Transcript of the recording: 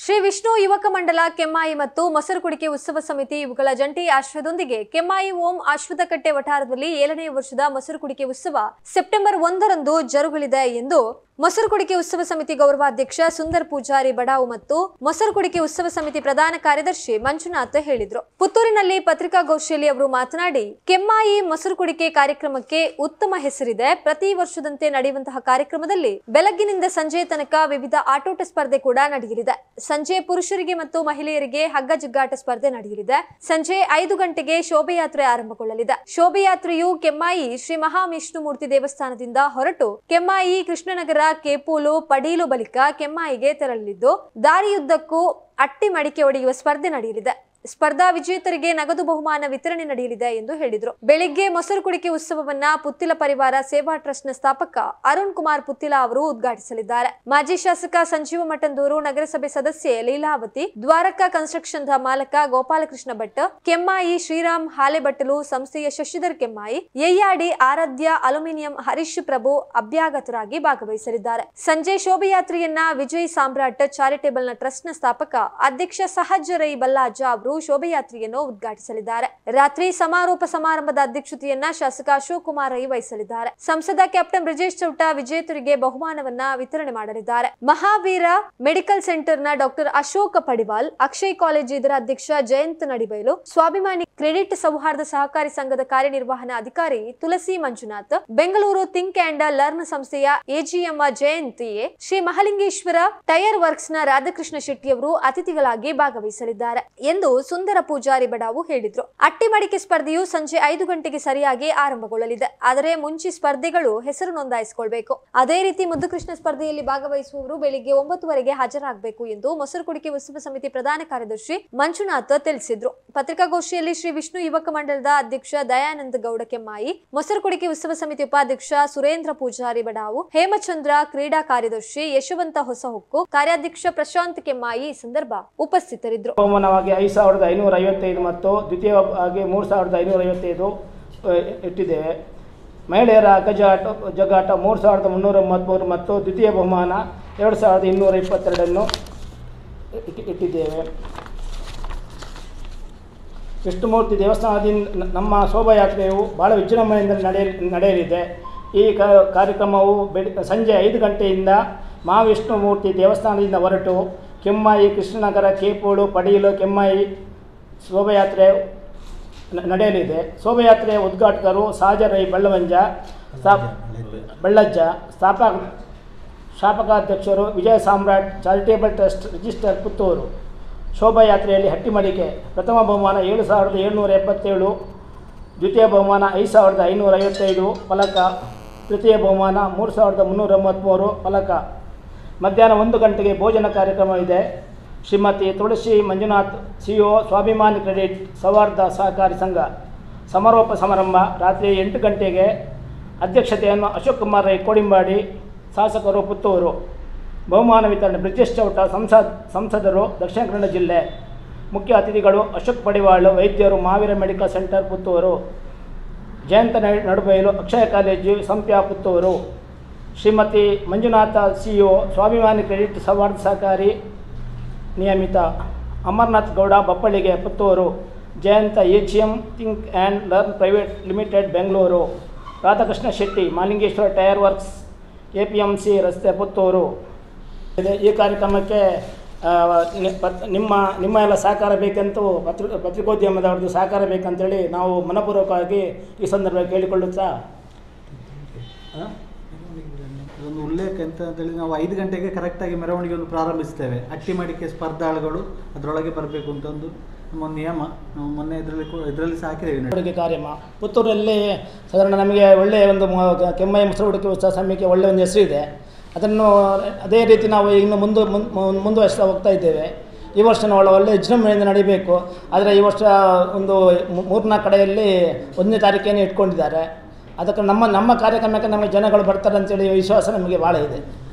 ಶ್ರೀ ವಿಷ್ಣು ಯುವಕ ಮಂಡಲ ಕೆಮ್ಮಾಯಿ ಮತ್ತು ಮೊಸರುಕುಡಿಕೆ ಉತ್ಸವ ಸಮಿತಿ ಇವುಗಳ ಜಂಟಿ ಆಶ್ರಯದೊಂದಿಗೆ ಕೆಮ್ಮಾಯಿ ಓಂ ಆಶ್ವದಕಟ್ಟೆ ವಠಾರದಲ್ಲಿ 7ನೇ ವರ್ಷದ ಮೊಸರುಕುಡಿಕೆ ಉತ್ಸವ ಸೆಪ್ಟೆಂಬರ್ 1ರಂದು ಜರುಗಲಿದೆ ಎಂದು ಮೊಸರುಕುಡಿಕೆ ಉತ್ಸವ ಸಮಿತಿ ಗೌರವಾಧ್ಯಕ್ಷ ಸುಂದರ್ ಪೂಜಾರಿ ಬಡಾವು ಮತ್ತು ಮೊಸರುಕುಡಿಕೆ ಉತ್ಸವ ಸಮಿತಿ ಪ್ರಧಾನ ಕಾರ್ಯದರ್ಶಿ ಮಂಜುನಾಥ್ ಹೇಳಿದರು. ಪುತ್ತೂರಿನಲ್ಲಿ ಪತ್ರಿಕಾಗೋಷ್ಠಿಯಲ್ಲಿ ಅವರು ಮಾತನಾಡಿ, ಕೆಮ್ಮಾಯಿ ಮೊಸರುಕುಡಿಕೆ ಕಾರ್ಯಕ್ರಮಕ್ಕೆ ಉತ್ತಮ ಹೆಸರಿದೆ. ಪ್ರತಿ ವರ್ಷದಂತೆ ನಡೆಯುವಂತಹ ಕಾರ್ಯಕ್ರಮದಲ್ಲಿ ಬೆಳಗ್ಗಿನಿಂದ ಸಂಜೆ ತನಕ ವಿವಿಧ ಆಟೋಟ ಸ್ಪರ್ಧೆ ಕೂಡ ನಡೆಯಲಿದೆ. ಸಂಜೆ ಪುರುಷರಿಗೆ ಮತ್ತು ಮಹಿಳೆಯರಿಗೆ ಹಗ್ಗ ಜಗ್ಗಾಟ ಸ್ಪರ್ಧೆ ನಡೆಯಲಿದೆ. ಸಂಜೆ 5 ಗಂಟೆಗೆ ಶೋಭೆಯಾತ್ರೆ ಆರಂಭಗೊಳ್ಳಲಿದೆ. ಶೋಭೆಯಾತ್ರೆಯು ಕೆಮ್ಮಾಯಿ ಶ್ರೀ ಮಹಾವಿಷ್ಣುಮೂರ್ತಿ ದೇವಸ್ಥಾನದಿಂದ ಹೊರಟು ಕೆಮ್ಮಾಯಿ ಕೃಷ್ಣನಗರ ಕೇಪೂಲು ಪಡೀಲು ಬಳಿಕ ಕೆಮ್ಮಾಯಿಗೆ ತೆರಳಲಿದ್ದು, ದಾರಿಯುದ್ದಕ್ಕೂ ಅಟ್ಟಿ ಮಡಿಕೆ ಒಡೆಯುವ ಸ್ಪರ್ಧೆ ನಡೆಯಲಿದೆ. ಸ್ಪರ್ಧಾ ವಿಜೇತರಿಗೆ ನಗದು ಬಹುಮಾನ ವಿತರಣೆ ನಡೆಯಲಿದೆ ಎಂದು ಹೇಳಿದರು. ಬೆಳಿಗ್ಗೆ ಮೊಸರುಕುಡಿಕೆ ಉತ್ಸವವನ್ನ ಪುತ್ತಿಲ ಪರಿವಾರ ಸೇವಾ ಟ್ರಸ್ಟ್ನ ಸ್ಥಾಪಕ ಅರುಣ್ ಕುಮಾರ್ ಪುತ್ತಿಲ ಅವರು ಉದ್ಘಾಟಿಸಲಿದ್ದಾರೆ. ಮಾಜಿ ಶಾಸಕ ಸಂಜೀವ ಮಠಂದೂರು, ನಗರಸಭೆ ಸದಸ್ಯೆ ಲೀಲಾವತಿ, ದ್ವಾರಕಾ ಕನ್ಸ್ಟ್ರಕ್ಷನ್ ಮಾಲಕ ಗೋಪಾಲಕೃಷ್ಣ ಭಟ್, ಕೆಮ್ಮಾಯಿ ಶ್ರೀರಾಮ್ ಹಾಲೆಬಟ್ಟಲು ಸಂಸ್ಥೆಯ ಶಶಿಧರ್ ಕೆಮ್ಮಾಯಿ, ಯಯ್ಯಾಡಿ ಆರಾಧ್ಯ ಅಲ್ಯೂಮಿನಿಯಂ ಹರೀಶ್ ಪ್ರಭು ಅಭ್ಯಾಗತರಾಗಿ ಭಾಗವಹಿಸಲಿದ್ದಾರೆ. ಸಂಜೆ ಶೋಭೆಯಾತ್ರೆಯನ್ನ ವಿಜಯ್ ಸಾಮ್ರಾಟ್ ಚಾರಿಟೇಬಲ್ನ ಟ್ರಸ್ಟ್ನ ಸ್ಥಾಪಕ ಅಧ್ಯಕ್ಷ ಸಹಜ ರೈ ಬಲ್ಲಾಜ ಅವರು ಶೋಭೆಯಾತ್ರೆಯನ್ನು ಉದ್ಘಾಟಿಸಲಿದ್ದಾರೆ. ರಾತ್ರಿ ಸಮಾರೋಪ ಸಮಾರಂಭದ ಅಧ್ಯಕ್ಷತೆಯನ್ನ ಶಾಸಕ ಅಶೋಕ್ ಕುಮಾರ್ ರೈ ವಹಿಸಲಿದ್ದಾರೆ. ಸಂಸದ ಕ್ಯಾಪ್ಟನ್ ಬ್ರಿಜೇಶ್ ಚೌಟ ವಿಜೇತರಿಗೆ ಬಹುಮಾನವನ್ನ ವಿತರಣೆ ಮಾಡಲಿದ್ದಾರೆ. ಮಹಾವೀರ ಮೆಡಿಕಲ್ ಸೆಂಟರ್ನ ಡಾಕ್ಟರ್ ಅಶೋಕ್ ಪಡಿವಾಲ್, ಅಕ್ಷಯ್ ಕಾಲೇಜು ಇದರ ಅಧ್ಯಕ್ಷ ಜಯಂತ್ ನಡಿಬೈಲು, ಸ್ವಾಭಿಮಾನಿ ಕ್ರೆಡಿಟ್ ಸೌಹಾರ್ದ ಸಹಕಾರಿ ಸಂಘದ ಕಾರ್ಯನಿರ್ವಹಣಾ ಅಧಿಕಾರಿ Tulasi Manjunath, Bengaluru think and learn ಸಂಸ್ಥೆಯ AGM Jayanth A, Shri Mahalingeshwara tyre works ನ ರಾಧಾಕೃಷ್ಣ ಶೆಟ್ಟಿ ಅವರು ಅತಿಥಿಗಳಾಗಿ ಭಾಗವಹಿಸಲಿದ್ದಾರೆ ಎಂದು ಸುಂದರ ಪೂಜಾರಿ ಬಡಾವು ಹೇಳಿದ್ರು. ಅಟ್ಟಿ ಮಡಿಕೆ ಸ್ಪರ್ಧೆಯು ಸಂಜೆ 5 ಗಂಟೆಗೆ ಸರಿಯಾಗಿ ಆರಂಭಗೊಳ್ಳಲಿದೆ. ಆದರೆ ಮುಂಚೆ ಸ್ಪರ್ಧೆಗಳು ಹೆಸರು ನೋಂದಾಯಿಸಿಕೊಳ್ಬೇಕು. ಅದೇ ರೀತಿ ಮುದ್ದುಕೃಷ್ಣ ಸ್ಪರ್ಧೆಯಲ್ಲಿ ಭಾಗವಹಿಸುವವರು ಬೆಳಿಗ್ಗೆ 9 ಹಾಜರಾಗಬೇಕು ಎಂದು ಮೊಸರುಕುಡಿಕೆ ಉತ್ಸವ ಸಮಿತಿ ಪ್ರಧಾನ ಕಾರ್ಯದರ್ಶಿ ಮಂಜುನಾಥ್ ತಿಳಿಸಿದ್ರು. ಪತ್ರಿಕಾಗೋಷ್ಠಿಯಲ್ಲಿ ಶ್ರೀ ವಿಷ್ಣು ಯುವಕ ಮಂಡಲದ ಅಧ್ಯಕ್ಷ ದಯಾನಂದ ಗೌಡ ಕೆಮ್ಮಾಯಿ, ಮೊಸರುಕುಡಿಕೆ ಉತ್ಸವ ಸಮಿತಿ ಉಪಾಧ್ಯಕ್ಷ ಸುರೇಂದ್ರ ಪೂಜಾರಿ ಬಡಾವು, ಹೇಮಚಂದ್ರ ಕ್ರೀಡಾ ಕಾರ್ಯದರ್ಶಿ ಯಶವಂತ ಹೊಸಹೊಕ್ಕು, ಕಾರ್ಯಾಧ್ಯಕ್ಷ ಪ್ರಶಾಂತ್ ಕೆಮ್ಮಾಯಿ ಈ ಸಂದರ್ಭ ಉಪಸ್ಥಿತರಿದ್ದರು. 5,555 ಮತ್ತು ದ್ವಿತೀಯವಾಗಿ 3,555 ಇಟ್ಟಿದ್ದೇವೆ. ಮಹಿಳೆಯರ ಜಗ್ಗಾಟ 3,333 ಮತ್ತು ದ್ವಿತೀಯ ಬಹುಮಾನ 2,222 ಇಟ್ಟಿದ್ದೇವೆ. ವಿಷ್ಣುಮೂರ್ತಿ ದೇವಸ್ಥಾನದಿಂದ ನಮ್ಮ ಶೋಭಾಯಾತ್ರೆಯು ಬಹಳ ವಿಜೃಂಭಣೆಯಿಂದ ನಡೆಯಲಿದೆ. ಈ ಕಾರ್ಯಕ್ರಮವು ಸಂಜೆ 5 ಗಂಟೆಯಿಂದ ಮಹಾವಿಷ್ಣುಮೂರ್ತಿ ದೇವಸ್ಥಾನದಿಂದ ಹೊರಟು ಕೆಮ್ಮಾಯಿ ಕೃಷ್ಣನಗರ ಕೇಪೂಳು ಪಡೀಲು ಕೆಮ್ಮಾಯಿ ಶೋಭಾಯಾತ್ರೆ ನಡೆಯಲಿದೆ. ಶೋಭಾಯಾತ್ರೆಯ ಉದ್ಘಾಟಕರು ಸಾಜರೈ ಬಳ್ಳಜ್ಜ, ಸ್ಥಾಪಕಾಧ್ಯಕ್ಷರು Vijaya Samrat charitable trust register Puttur. ಶೋಭಾಯಾತ್ರೆಯಲ್ಲಿ ಹಟ್ಟಿಮಡಿಕೆ ಪ್ರಥಮ ಬಹುಮಾನ 7,777, ದ್ವಿತೀಯ ಬಹುಮಾನ 5,555 ಫಲಕ, ತೃತೀಯ ಬಹುಮಾನ 3,333 ಫಲಕ. ಮಧ್ಯಾಹ್ನ 1 ಗಂಟೆಗೆ ಭೋಜನ ಕಾರ್ಯಕ್ರಮ ಇದೆ. ಶ್ರೀಮತಿ ತುಳಸಿ ಮಂಜುನಾಥ್, ಸಿಒ, ಸ್ವಾಭಿಮಾನಿ ಕ್ರೆಡಿಟ್ ಸೌಹಾರ್ದ ಸಹಕಾರಿ ಸಂಘ. ಸಮಾರೋಪ ಸಮಾರಂಭ ರಾತ್ರಿ 8 ಗಂಟೆಗೆ. ಅಧ್ಯಕ್ಷತೆಯನ್ನು ಅಶೋಕ್ ಕುಮಾರ್ ರೈ ಕೋಡಿಂಬಾಡಿ, ಶಾಸಕರು ಪುತ್ತೂರು. ಬಹುಮಾನ ವಿತರಣೆ ಬ್ರಿಜೇಶ್ ಚೌಟ, ಸಂಸದರು ದಕ್ಷಿಣ ಕನ್ನಡ ಜಿಲ್ಲೆ. ಮುಖ್ಯ ಅತಿಥಿಗಳು ಅಶೋಕ್ ಪಡಿವಾಳು, ವೈದ್ಯರು, Mahaveer medical centre Puttur. Jayantha Nadubailu, Akshaya college Sampya Puttur. Shrimati Manjunatha, CEO, Swabhimani credit ಸೌಹಾರ್ದ ಸಹಕಾರಿ ನಿಯಮಿತ. Amarnath Gowda Bappalige Puttur. Jayantha AGM think and learn private limited Bengaluru. Radhakrishna Shetty, Mahalingeshwara tyre works APMC ರಸ್ತೆ ಪುತ್ತೂರು. ಈ ಕಾರ್ಯಕ್ರಮಕ್ಕೆ ನಿಮ್ಮ ಎಲ್ಲ ಸಹಕಾರ ಬೇಕಂತೂ ಪತ್ರಿಕೋದ್ಯಮದವ್ರದ್ದು ಸಹಕಾರ ಬೇಕಂತೇಳಿ ನಾವು ಮನಪೂರ್ವಕವಾಗಿ ಈ ಸಂದರ್ಭ ಕೇಳಿಕೊಳ್ಳುತ್ತಾ ಅದೊಂದು ಉಲ್ಲೇಖ ಅಂತೇಳಿ ನಾವು 5 ಗಂಟೆಗೆ ಕರೆಕ್ಟಾಗಿ ಮೆರವಣಿಗೆಯನ್ನು ಪ್ರಾರಂಭಿಸ್ತೇವೆ. ಅಟ್ಟಿ ಮಡಿಕೆ ಸ್ಪರ್ಧಾಳುಗಳು ಅದರೊಳಗೆ ಬರಬೇಕು ಅಂತ ಒಂದು ನಮ್ಮ ನಿಯಮ. ನಾವು ಮೊನ್ನೆ ಇದರಲ್ಲಿ ಸಾಕಿದ್ದೇವೆ. ಕಾರ್ಯಕ್ರಮ ಪುತ್ತೂರಲ್ಲಿ ಸಾಧಾರಣ ನಮಗೆ ಒಳ್ಳೆಯ ಒಂದು ಕೆಮ್ಮಾಯಿ ಮೊಸರುಕುಡಿಕೆ ಉತ್ಸವ ಸಮಿತಿಗೆ ಒಳ್ಳೆಯ ಒಂದು ಹೆಸರಿದೆ. ಅದನ್ನು ಅದೇ ರೀತಿ ನಾವು ಇನ್ನು ಮುಂದುವರಿಸ್ತಾ ಹೋಗ್ತಾ ಇದ್ದೇವೆ. ಈ ವರ್ಷ ಒಳ್ಳೆ ವಿಜೃಂಭಣೆಯಿಂದ ನಡೀಬೇಕು. ಆದರೆ ಈ ವರ್ಷ ಒಂದು 3-4 ಕಡೆಯಲ್ಲಿ 1ನೇ ತಾರೀಕೇನೆ ಇಟ್ಕೊಂಡಿದ್ದಾರೆ. ಅದಕ್ಕೆ ನಮ್ಮ ಕಾರ್ಯಕ್ರಮಕ್ಕೆ ನಮಗೆ ಜನಗಳು ಬರ್ತಾರೆ ಅಂತೇಳಿ ವಿಶ್ವಾಸ ನಮಗೆ ಭಾಳ ಇದೆ.